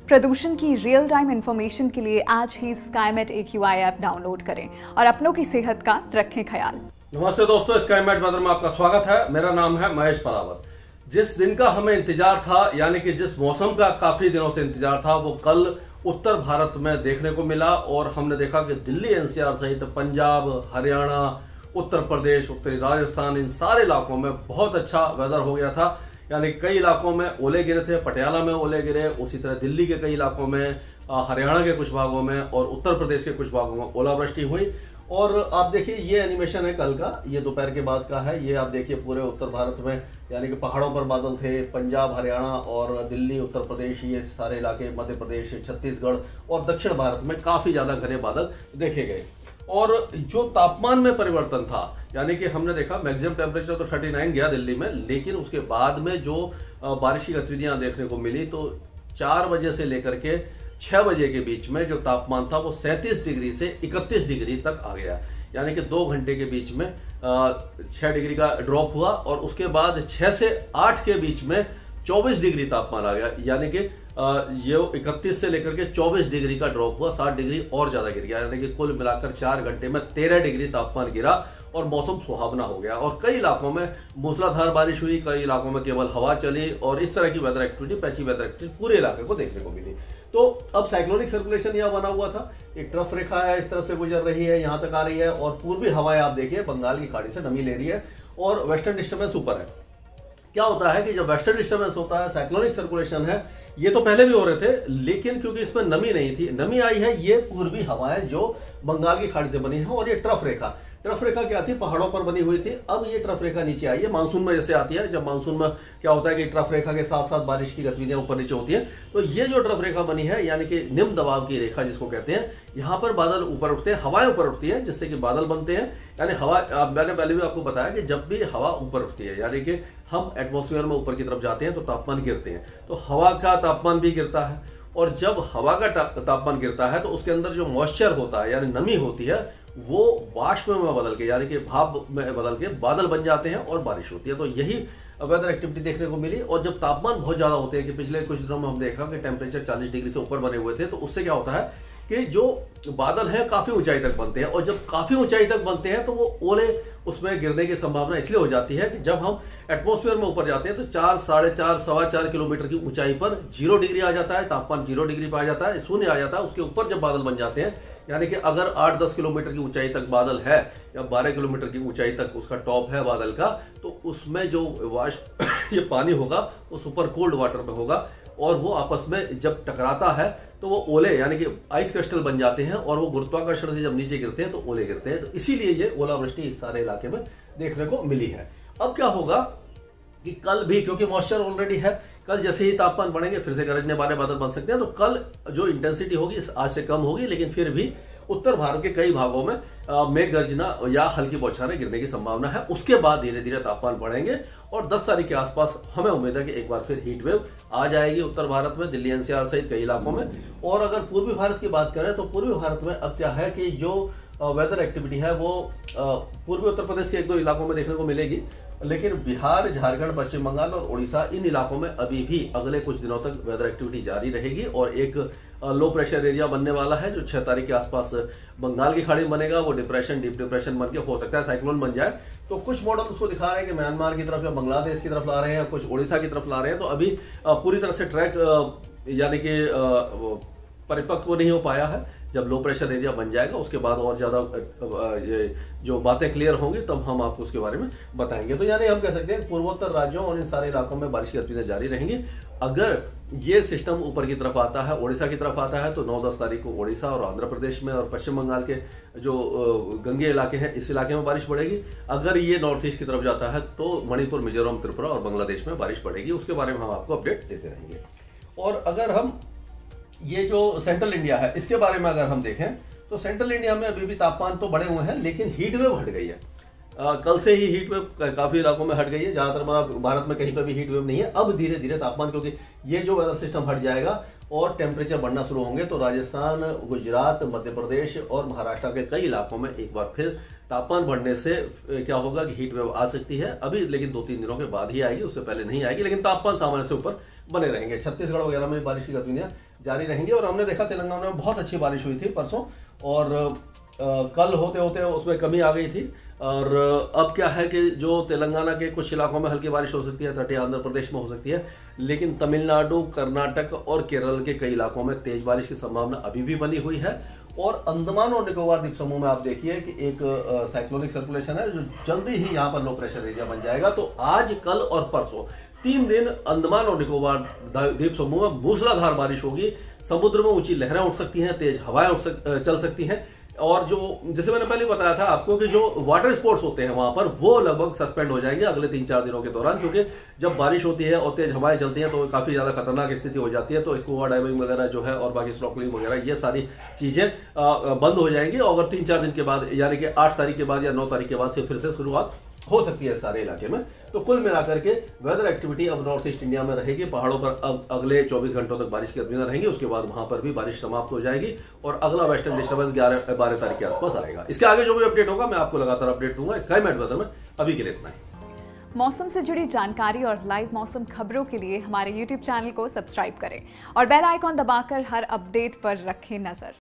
प्रदूषण की real time information के लिए आज ही स्काईमेट AQI ऐप डाउनलोड करें और अपनों की सेहत का रखें ख्याल। नमस्ते दोस्तों, स्काईमेट वेदर में आपका स्वागत है। मेरा नाम है महेश परावत। जिस दिन का हमें इंतजार था, यानी कि जिस मौसम का काफी दिनों से इंतजार था, वो कल उत्तर भारत में देखने को मिला और हमने देखा कि दिल्ली NCR सहित पंजाब, हरियाणा, उत्तर प्रदेश, उत्तरी राजस्थान, इन सारे इलाकों में बहुत अच्छा वेदर हो गया था। यानी कई इलाकों में ओले गिरे थे, पटियाला में ओले गिरे, उसी तरह दिल्ली के कई इलाकों में, हरियाणा के कुछ भागों में और उत्तर प्रदेश के कुछ भागों में ओलावृष्टि हुई। और आप देखिए, ये एनिमेशन है कल का, ये दोपहर के बाद का है। ये आप देखिए पूरे उत्तर भारत में, यानी कि पहाड़ों पर बादल थे। पंजाब, हरियाणा और दिल्ली, उत्तर प्रदेश, ये सारे इलाके, मध्य प्रदेश, छत्तीसगढ़ और दक्षिण भारत में काफी ज्यादा घने बादल देखे गए। और जो तापमान में परिवर्तन था, यानी कि हमने देखा मैक्सिमम टेम्परेचर तो 39 गया दिल्ली में, लेकिन उसके बाद में जो बारिश की गतिविधियां देखने को मिली, तो 4 बजे से लेकर के 6 बजे के बीच में जो तापमान था वो 37 डिग्री से 31 डिग्री तक आ गया। यानी कि 2 घंटे के बीच में 6 डिग्री का ड्रॉप हुआ और उसके बाद 6 से 8 के बीच में 24 डिग्री तापमान आ गया। यानी कि ये 31 से लेकर के 24 डिग्री का ड्रॉप हुआ, 7 डिग्री और ज्यादा गिर गया। यानी कि कुल मिलाकर 4 घंटे में 13 डिग्री तापमान गिरा और मौसम सुहावना हो गया। और कई इलाकों में मूसलाधार बारिश हुई, कई इलाकों में केवल हवा चली और इस तरह की weather activity, patchy weather activity पूरे इलाके को देखने को मिली। तो अब साइक्लोनिक सर्कुलेशन यह बना हुआ था, एक ट्रफ रेखा है, इस तरफ से गुजर रही है, यहां तक आ रही है और पूर्वी हवाएं आप देखिए बंगाल की खाड़ी से नमी ले रही है और वेस्टर्न डिस्टर्बेंस ऊपर है। क्या होता है कि जब वेस्टर्न डिस्टर्बेंस होता है, साइक्लोनिक सर्कुलेशन है, ये तो पहले भी हो रहे थे, लेकिन क्योंकि इसमें नमी नहीं थी, नमी आई है ये पूर्वी हवाएं जो बंगाल की खाड़ी से बनी है। और ये ट्रफ रेखा क्या थी, पहाड़ों पर बनी हुई थी। अब ये ट्रफ रेखा नीचे आई है, मानसून में जैसे आती है। जब मानसून में क्या होता है कि ट्रफ रेखा के साथ साथ बारिश की गतिविधियां ऊपर नीचे होती है, तो ये जो ट्रफ रेखा बनी है, यानी कि निम्न दबाव की रेखा जिसको कहते हैं, यहां पर बादल ऊपर उठते हैं, हवाएं ऊपर उठती है, जिससे कि बादल बनते हैं। यानी हवा, मैंने पहले भी आपको बताया कि जब भी हवा ऊपर उठती है, यानी कि हम एटमॉस्फेयर में ऊपर की तरफ जाते हैं तो तापमान गिरते हैं, तो हवा का तापमान भी गिरता है। और जब हवा का तापमान गिरता है तो उसके अंदर जो मॉइस्चर होता है, यानी नमी होती है, वो वाष्प में बदल के, यानी कि भाप में बदल के बादल बन जाते हैं और बारिश होती है। तो यही वेदर एक्टिविटी देखने को मिली। और जब तापमान बहुत ज्यादा होते हैं, कि पिछले कुछ दिनों में हम देखा कि टेम्परेचर 40 डिग्री से ऊपर बने हुए थे, तो उससे क्या होता है कि जो बादल हैं काफी ऊंचाई तक बनते हैं। और जब काफी ऊंचाई तक बनते हैं तो वो ओले उसमें गिरने की संभावना इसलिए हो जाती है कि जब हम एटमॉस्फेयर में ऊपर जाते हैं तो 4, 4.5, 4.25 किलोमीटर की ऊंचाई पर 0 डिग्री आ जाता है, तापमान 0 डिग्री पर आ जाता है, शून्य आ जाता है। उसके ऊपर जब बादल बन जाते हैं, यानी कि अगर 8-10 किलोमीटर की ऊंचाई तक बादल है या 12 किलोमीटर की ऊंचाई तक उसका टॉप है बादल का, तो उसमें जो वाष्प ये पानी होगा वो सुपर कोल्ड वाटर में होगा और वो आपस में जब टकराता है तो वो ओले, यानी कि आइस क्रिस्टल बन जाते हैं और वो गुरुत्वाकर्षण से जब नीचे गिरते हैं तो ओले गिरते हैं। तो इसीलिए ये ओलावृष्टि इस सारे इलाके में देखने को मिली है। अब क्या होगा कि कल भी, क्योंकि मॉइस्चर ऑलरेडी है, कल जैसे ही तापमान बढ़ेंगे फिर से गरजने वाले बादल बन सकते हैं। तो कल जो इंटेंसिटी होगी आज से कम होगी, लेकिन फिर भी उत्तर भारत के कई भागों में मेघ गर्जना या हल्की बौछारें गिरने की संभावना है। उसके बाद धीरे धीरे तापमान बढ़ेंगे और 10 तारीख के आसपास हमें उम्मीद है कि एक बार फिर हीट वेव आ जाएगी उत्तर भारत में, दिल्ली NCR सहित कई इलाकों में। और अगर पूर्वी भारत की बात करें तो पूर्वी भारत में अब क्या है कि जो वेदर एक्टिविटी है वो पूर्वी उत्तर प्रदेश के 1-2 इलाकों में देखने को मिलेगी, लेकिन बिहार, झारखंड, पश्चिम बंगाल और उड़ीसा, इन इलाकों में अभी भी अगले कुछ दिनों तक वेदर एक्टिविटी जारी रहेगी। और एक लो प्रेशर एरिया बनने वाला है जो 6 तारीख के आसपास बंगाल की खाड़ी बनेगा, वो डिप्रेशन, डीप डिप्रेशन बन के हो सकता है साइक्लोन बन जाए। तो कुछ मॉडल उसको दिखा रहे हैं कि म्यांमार की तरफ या बांग्लादेश की तरफ ला रहे हैं, कुछ उड़ीसा की तरफ ला रहे हैं। तो अभी पूरी तरह से ट्रैक यानी कि परिपक्व नहीं हो पाया है। जब लो प्रेशर एरिया बन जाएगा उसके बाद और ज्यादा ये जो बातें क्लियर होंगी तब हम आपको उसके बारे में बताएंगे। तो यानी हम कह सकते हैं पूर्वोत्तर राज्यों और इन सारे इलाकों में बारिश की गतिविधियां जारी रहेंगी। अगर ये सिस्टम ऊपर की तरफ आता है, ओडिशा की तरफ आता है, तो 9-10 तारीख को ओडिशा और आंध्र प्रदेश में और पश्चिम बंगाल के जो गंगे इलाके हैं, इस इलाके में बारिश बढ़ेगी। अगर ये नॉर्थ ईस्ट की तरफ जाता है तो मणिपुर, मिजोरम, त्रिपुरा और बांग्लादेश में बारिश बढ़ेगी। उसके बारे में हम आपको अपडेट देते रहेंगे। और अगर हम ये जो सेंट्रल इंडिया है इसके बारे में अगर हम देखें तो सेंट्रल इंडिया में अभी भी तापमान तो बढ़े हुए हैं, लेकिन हीट वेव हट गई है। कल से ही हीट वेव काफी इलाकों में हट गई है, ज्यादातर भारत में कहीं पर भी हीट वेव नहीं है। अब धीरे धीरे तापमान, क्योंकि ये जो वेदर सिस्टम हट जाएगा और टेम्परेचर बढ़ना शुरू होंगे, तो राजस्थान, गुजरात, मध्य प्रदेश और महाराष्ट्र के कई इलाकों में एक बार फिर तापमान बढ़ने से क्या होगा कि हीट वेव आ सकती है। अभी लेकिन 2-3 दिनों के बाद ही आएगी, उससे पहले नहीं आएगी, लेकिन तापमान सामान्य से ऊपर बने रहेंगे। छत्तीसगढ़ वगैरह में बारिश की गतिविधियां जारी रहेंगी। और हमने देखा तेलंगाना में बहुत अच्छी बारिश हुई थी परसों, और कल होते होते उसमें कमी आ गई थी। और अब क्या है कि जो तेलंगाना के कुछ इलाकों में हल्की बारिश हो सकती है, तटीय आंध्र प्रदेश में हो सकती है, लेकिन तमिलनाडु, कर्नाटक और केरल के कई इलाकों में तेज बारिश की संभावना अभी भी बनी हुई है। और अंडमान और निकोबार द्वीप समूह में आप देखिए कि एक साइक्लोनिक सर्कुलेशन है जो जल्दी ही यहाँ पर लो प्रेशर एरिया बन जाएगा। तो आज, कल और परसों 3 दिन अंडमान और निकोबार द्वीप समूह में मूसलाधार बारिश होगी। समुद्र में ऊंची लहरें उठ सकती हैं, तेज हवाएं चल सकती हैं। और जो जैसे मैंने पहले बताया था आपको कि जो वाटर स्पोर्ट्स होते हैं वहां पर, वो लगभग सस्पेंड हो जाएंगे अगले 3-4 दिनों के दौरान, क्योंकि जब बारिश होती है और तेज हवाएं चलती हैं तो काफी ज्यादा खतरनाक स्थिति हो जाती है। तो स्कूबा डाइविंग वगैरह जो है और बाकी स्नॉर्कलिंग वगैरह ये सारी चीजें बंद हो जाएंगी। और अगर 3-4 दिन के बाद यानी कि 8 तारीख के बाद या 9 तारीख के बाद से फिर से शुरुआत हो सकती है सारे इलाके में। तो कुल मिलाकर के वेदर एक्टिविटी अब नॉर्थ ईस्ट इंडिया में रहेगी। पहाड़ों पर अगले 24 घंटों तक बारिश की गतिविधियां रहेंगी, उसके बाद वहां पर भी बारिश समाप्त हो जाएगी और अगला वेस्टर्न डिस्टर्बेंस 11-12 तारीख के आसपास आएगा। इसके आगे जो भी अपडेट होगा मैं आपको लगातार अपडेट दूंगा स्काईमेट वेदर में। अभी के लिए इतना ही। मौसम से जुड़ी जानकारी और लाइव मौसम खबरों के लिए हमारे YouTube चैनल को सब्सक्राइब करें और बेल आइकॉन दबाकर हर अपडेट पर रखें नजर।